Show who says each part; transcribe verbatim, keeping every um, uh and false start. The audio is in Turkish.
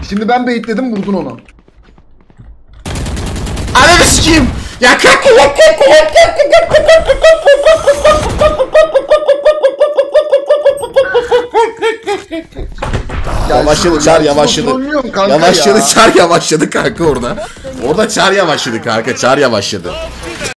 Speaker 1: Şimdi ben baitledim, vurdun ona.
Speaker 2: Ananı sikeyim. Ya kanka ya kanka ya kanka. Yavaşladı çar yavaşladı. Yavaşladı çar yavaşladı kanka orada. Orada çar yavaşladı kanka, çar yavaşladı.